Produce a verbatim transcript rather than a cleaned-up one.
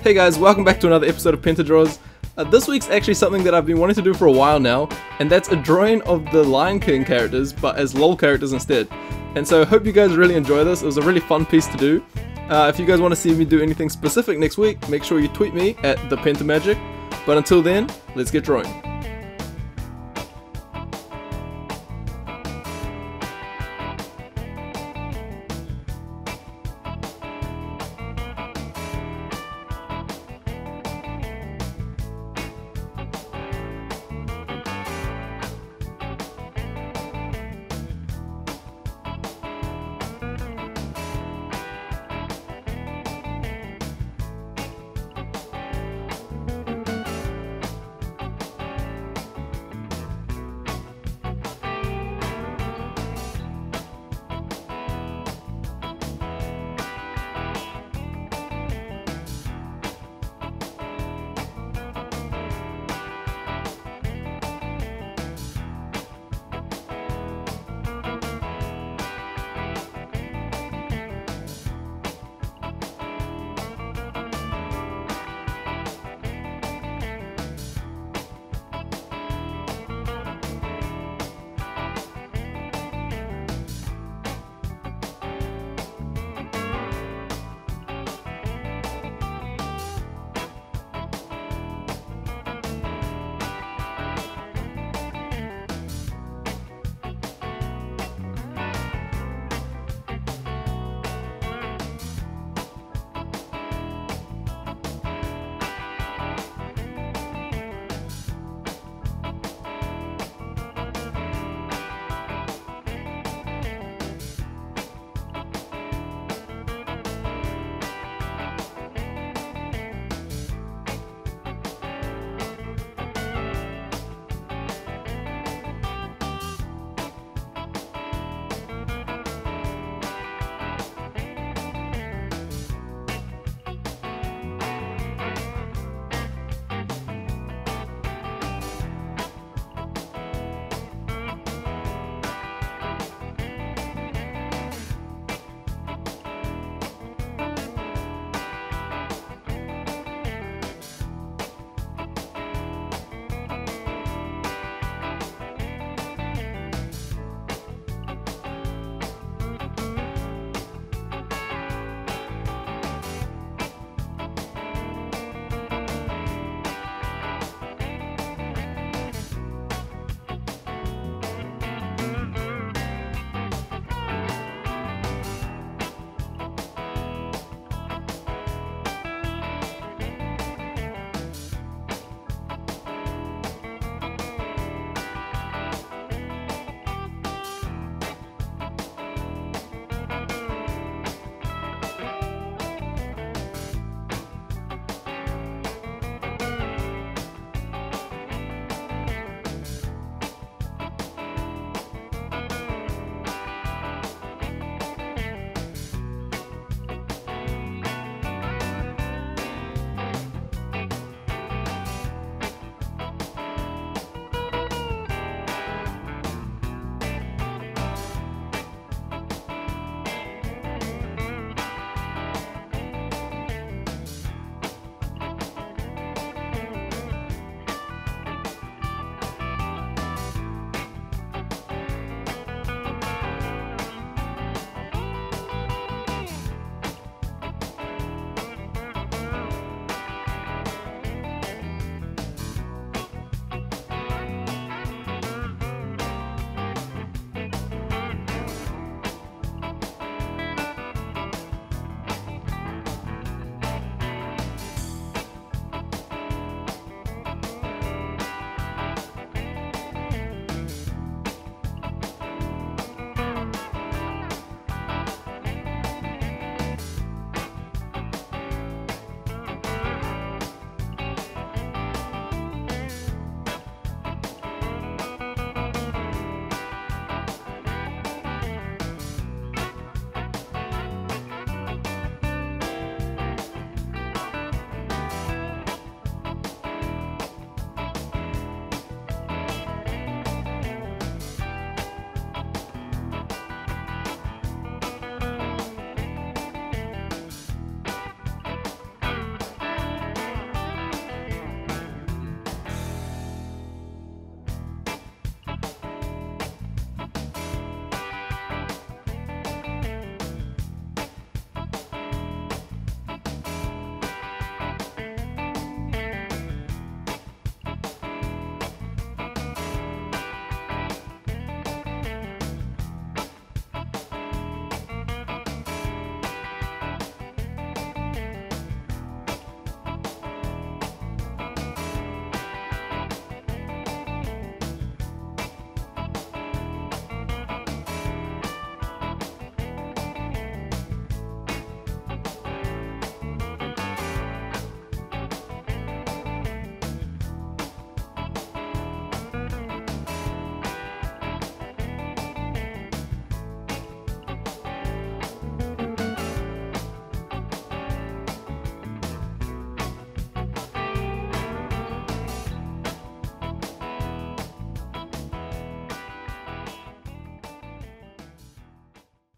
Hey guys, welcome back to another episode of Penta Draws. Uh, this week's actually something that I've been wanting to do for a while now, and that's a drawing of the Lion King characters, but as LoL characters instead. And so I hope you guys really enjoy this. It was a really fun piece to do. Uh, if you guys want to see me do anything specific next week, make sure you tweet me at the PentaMagic. But until then, let's get drawing.